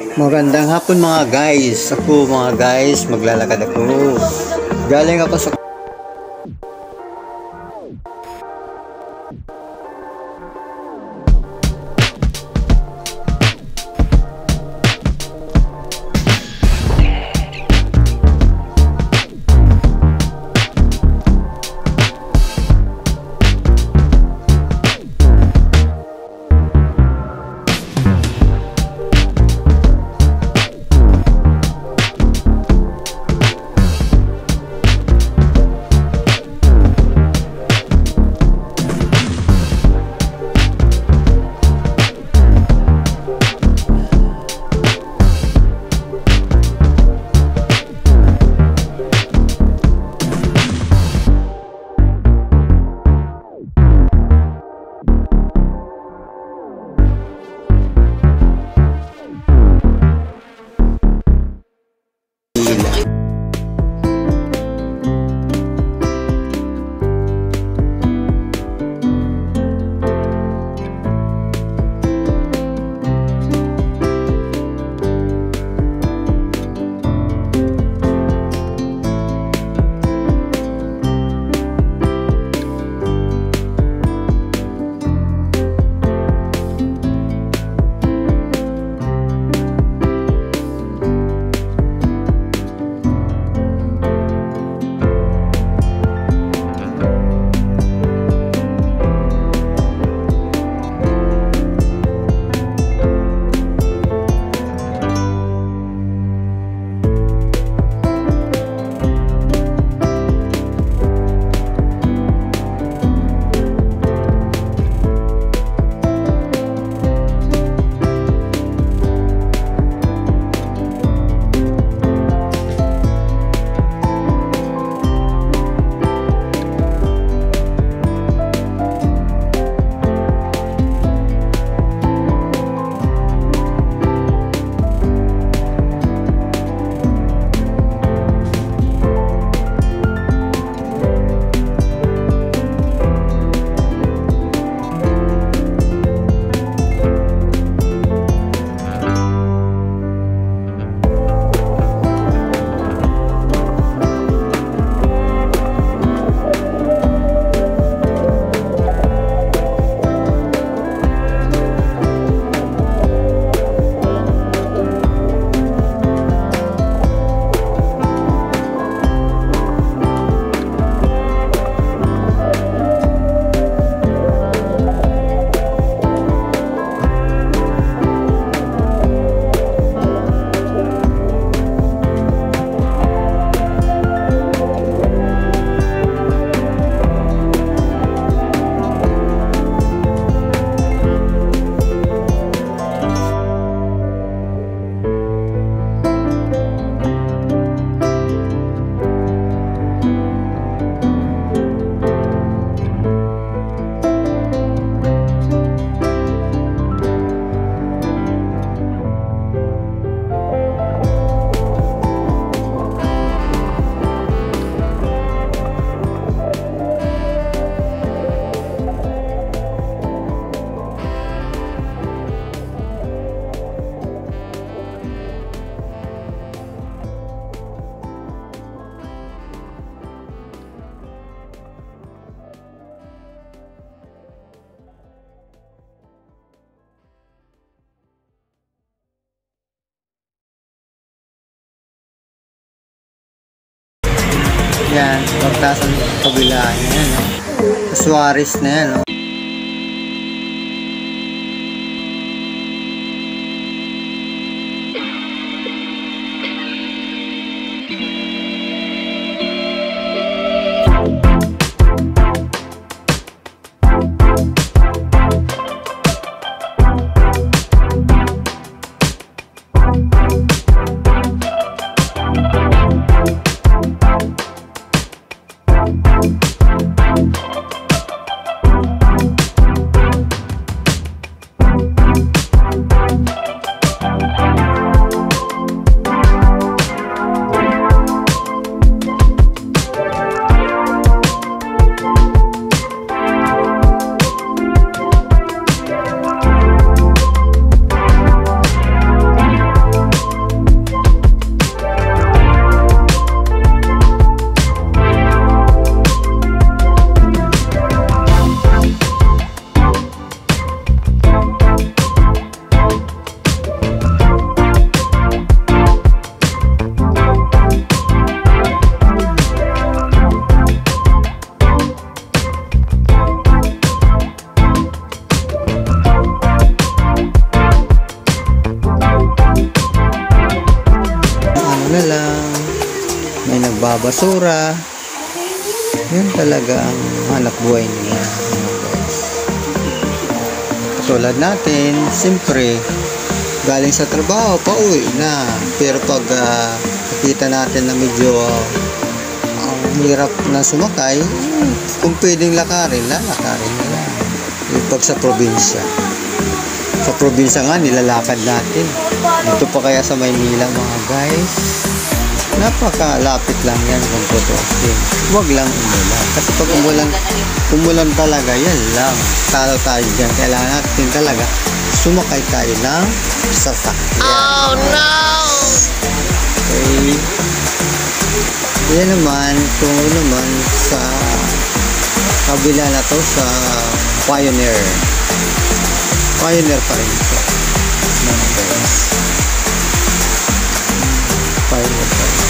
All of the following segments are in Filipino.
Magandang hapon mga guys. Ako mga guys, maglalakad ako. Galing ako sa yan, pagtasan kabilaan yan, no? Suarez na yan, no? nagbabasura. Yan talaga ang hanap buhay niya, mga guys. Katulad natin, siyempre, galing sa trabaho, pauwi na. Pero pag nakita natin na medyo ang hirap na sumakay, kung pwedeng lakarin, lalakarin na lang. Yung pag sa probinsya. Sa probinsya nga, nilalakad natin. Dito pa kaya sa Maynila, mga guys. Napakalapit lang yan kung tutusin. Huwag lang umulan. Kasi pag umulan talaga, yan lang. Talo tayo dyan. Kailangan natin talaga sumakay tayo ng sasakyan. Oh no! Okay. Yan naman, kung naman sa kabila na to sa Pioneer. Pioneer pa rin ito. Mga guys. Pioneer pa rin.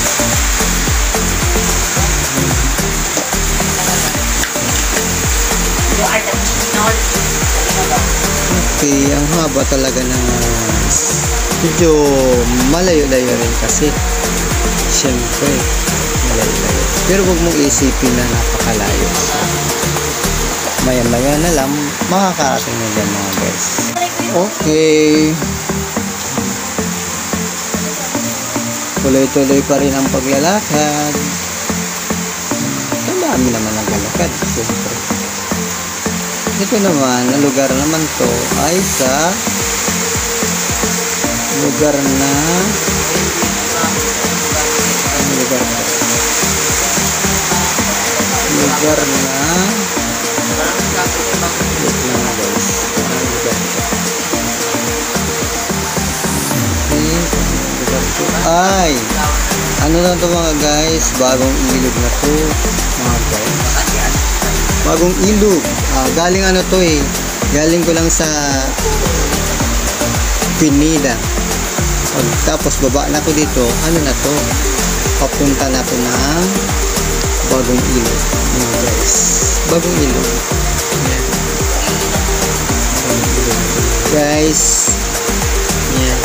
Okay, ang haba talaga ng medyo malayo-layo rin kasi siyempre malayo-layo. Pero huwag mong isipin na napakalayo. Maya-maya na lang makakarating na dyan, mga guys. Okay. Tuloy-tuloy pa rin ang paglalakad. Ang dami naman naglalakad, siyempre. Ito naman, ang lugar naman to ay sa lugar na ay ano na to, mga guys, bagong ilog na to, mga guys. Bagong ilog. Galing ano to eh. Galing ko lang sa Pinida. Tapos baba na ko dito. Ano na to? Papunta na to ng bagong ilog. Mga guys. Bagong ilog. Guys. Yan.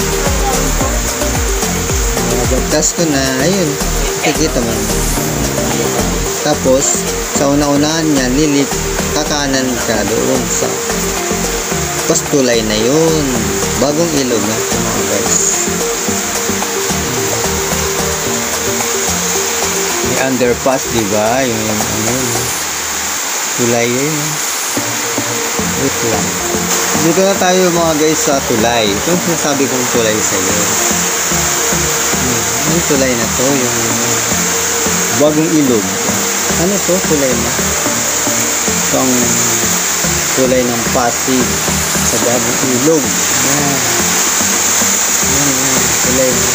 Bagtas ko na. Ayun. Kikita mo. Tapos, sa una-unahan niya, kakanan ka doon sa pastulay na yun. Bagong ilog na ito, mga guys. May underpass, diba? Yung ano yun. Tulay yun. Wait lang. Dito na tayo, mga guys, sa tulay. Ito yung sinasabi kong tulay sa iyo. Yung tulay na to, yung bagong ilog. Ano to? Tulay na. Itong tulay ng Pasig sa bagong ilog. Yan. Yan. Tulay na.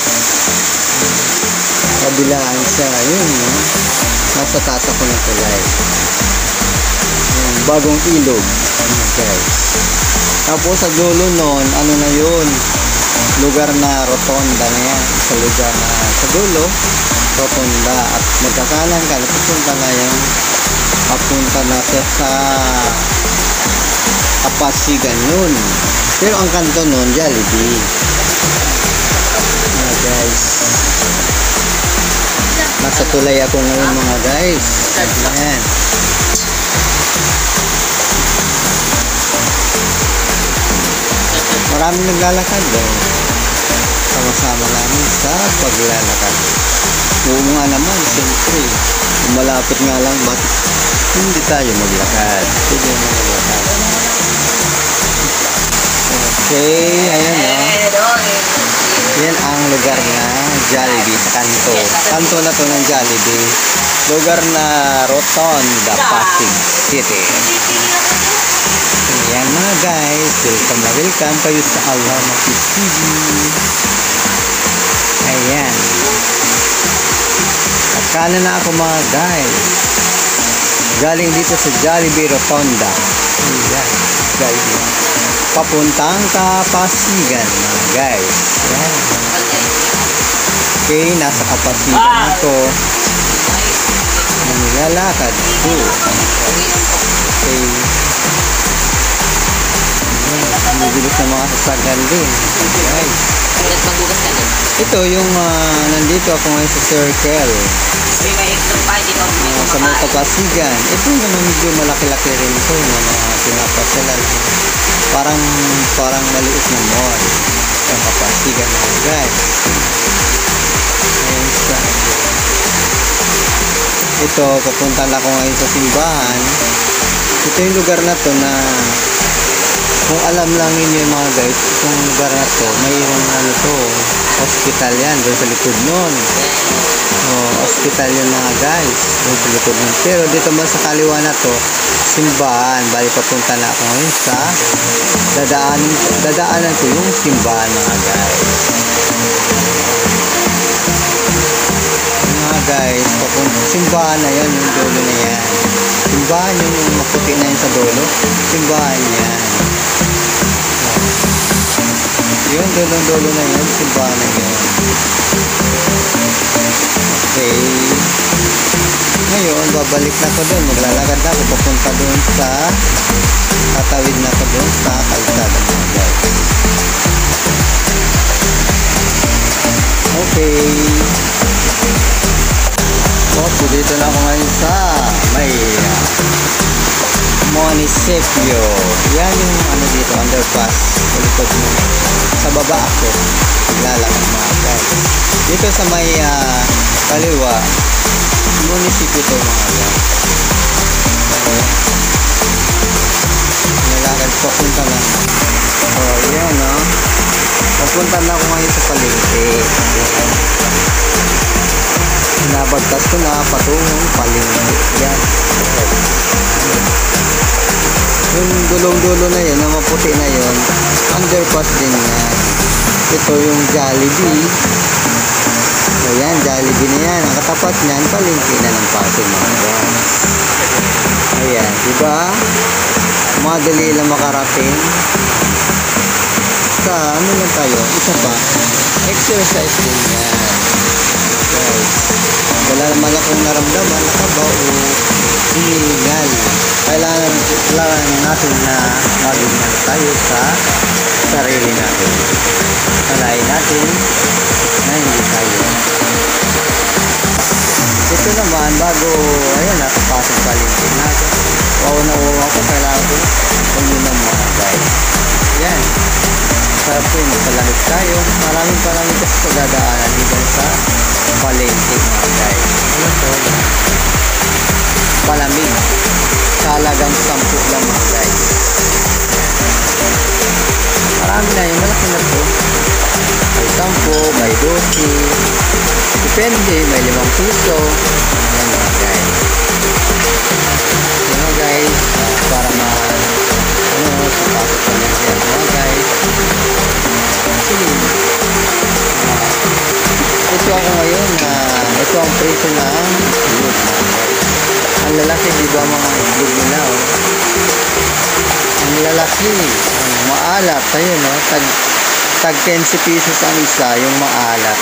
Kabilaan siya. Yun. Nasa taas ako ng tulay. Yan. Bagong ilog. Okay. Tapos sa dulo nun, ano na yun? Lugar na rotonda na yan. Sa lugar na sa dulo, rotonda. At magkakanan ka, napupunta na yung papunta na siya sa Kapasigan yun. Pero ang kanto nun, Jollibee. Mga guys. Nasa tulay ako ngayon, mga guys. Ayan. Maraming naglalakad daw. Sama-sama namin sa paglalakad. Oo nga naman, siyempre. Malapit nga lang, bakit hindi tayo maglakad? Sige mo maglakad. Okay, ayan o. Yan ang lugar na Jollibee sa kanto. Kanto na to ng Jollibee. Lugar na Rotonda, Pasig City. Ayan mga guys, welcome na welcome kayo sa Allah Makis TV. Ayan. At kanan na ako, mga guys. Galing dito sa Jollibee Rotonda. Ayan, Jollibee. Papuntang Kapasigan, mga guys. Ayan. Okay, nasa Kapasigan ako. Naglalakad ko. Okay. Ayan, bibilis ng mga sasakyan din. Guys. Magugas ka din. Ito yung nandito ako ngayon sa circle. May extra pa, di ba? Sa may Kapasigan. Ito naman medyo malaki-laki rin ito na mga pinapasyalan. Parang maliit na mall. Sa Kapasigan mga guys. Ayan siya. Ito, papunta na ako ngayon sa simbahan. Ito yung lugar na to na kung alam lang ninyo mga guys, itong lugar na to, mayroong ano to, hospital yan, doon sa likod nun. Hospital yun mga guys, doon sa likod nun. Pero dito man sa kaliwa na to, simbahan. Bali papunta na ako ngayon sa dadaanan ko yung simbahan mga guys. Mga guys, papunta simbahan na yan, yung dulo na yan. Simbahan yun, yung maputi na yun sa dulo. Simbahan yan. Yun, dulo na yun, simbahan na yun. Okay. Ngayon, babalik na ko doon. Maglalakad na ako papunta doon sa tatawid na ko doon sa kalsada mga guys. Okay. Dito na ako ngayon sa may munisipyo. Yan yung ano dito, underpass. Likod mo. Sa baba ako. Naglalakad mga guys. Dito sa may kaliwa, munisipyo ito mga guys. Naglalakad papunta lang. Yan papunta na ako ngayon sa palengke. Nabagtas ko na patungong palengke. Yan. Yung dulong-dulo na yun, na maputi na yun, underpass din yan. Ito yung Jollibee. Ayan, Jollibee na yan. Ang katapat niyan, palengke na ng Pasig mga guys. Ayan, diba? Madali lang makarating. Sa ano lang tayo, isa pa, exercise din yan. Guys, wala naman akong naramdaman, nakabaw o hinihingal. Kailangan natin na maging tayo sa sarili natin. Sanayin natin na hindi tayo. Ito naman, bago, ayan, nakapasok palengke natin. Wow na wow ako, kailangan ko kung yun ang mga guys. Yan. Sarap po yun, magpalamig tayo. Maraming kasi sa dadaanan dito sa palengke mga guys. Ano to? Palamig. Talagang 10 lang mga guys. Marami na yun, malaki na to. May 10, may 12. Depende, may 5 piso. Ayan mga guys. Ayan mga guys, para sa pasok palengke mga guys. Sige. Ito ako ngayon ito ang presyo ng itlog mga guys. Ang lalaki, di ba mga itlog nila ang lalaki, ang maalat, ayun tag 15 pesos ang isa, yung maalat.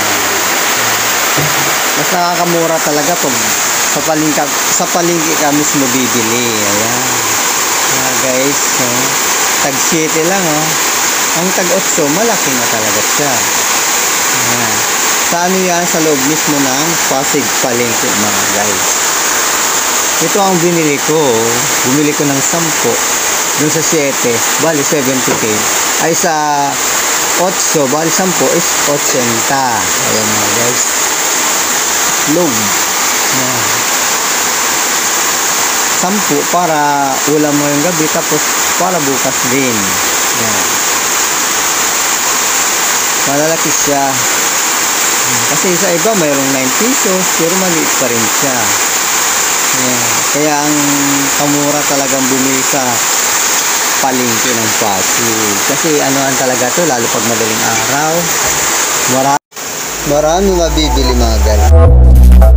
Mas nakakamura talaga pag sa palengke ka mismo bibili. Ayan mga guys, tag 7 lang ang tag 8 malaki na talaga siya. Ayan. Sa ano yan, sa loob mismo ng Pasig palengke mga guys. Ito ang binili ko. Bumili ko ng 10 dun sa 7, bali 70k. Ay sa 8, bali 10 is 80. Ayan mga guys, loob. Ayan. 10 para ulam mo yung gabi, tapos para bukas din. Ayan. Malalaki siya. Kasi sa iba mayroong 9 pesos, pero maliit pa rin siya. Ayan. Kaya ang kamura talagang bumili sa palengke ng Pasig. Kasi anuhan talaga to, lalo pag madaling araw. Marami mabibili mga guys.